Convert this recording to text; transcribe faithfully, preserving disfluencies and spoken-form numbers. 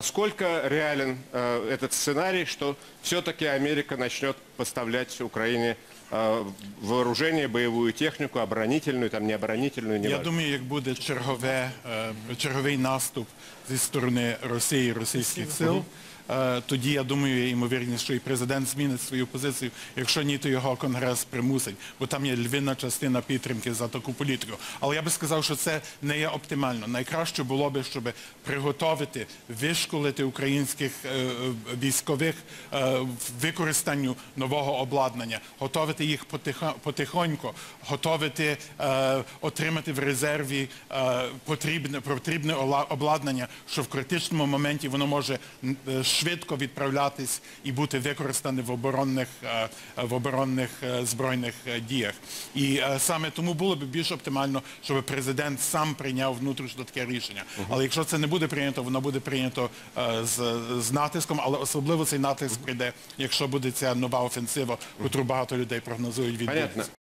Сколько реален э, этот сценарий, что все-таки Америка начнет поставлять Украине э, вооружение, боевую технику, оборонительную, там не оборонительную, не Я важно. думаю, як буде чергове, е, черговий наступ зі сторони Росії і російських сил, е, тоді, я думаю, є ймовірність, що і президент змінить свою позицію. Якщо ні, то його Конгрес примусить, бо там є львівна частина підтримки за таку політику. Але я би сказав, що це не є оптимально. Найкраще було би, щоб приготовити, вишколити українських е, військових е, використанню нового обладнання, готовити їх потихо, потихоньку, готовити, е, отримати в резерві е, потрібне, потрібне обладнання, що в критичному моменті воно може е, швидко відправлятись і бути використане в оборонних, е, в оборонних е, збройних е, діях. І е, саме тому було б більш оптимально, щоб президент сам прийняв внутрішньо таке рішення. Uh-huh. Але якщо це не буде прийнято, воно буде прийнято е, з, з натиском, але особливо цей натиск прийде, якщо буде ця нова офенсива, яку багато людей прогнозують відбутися.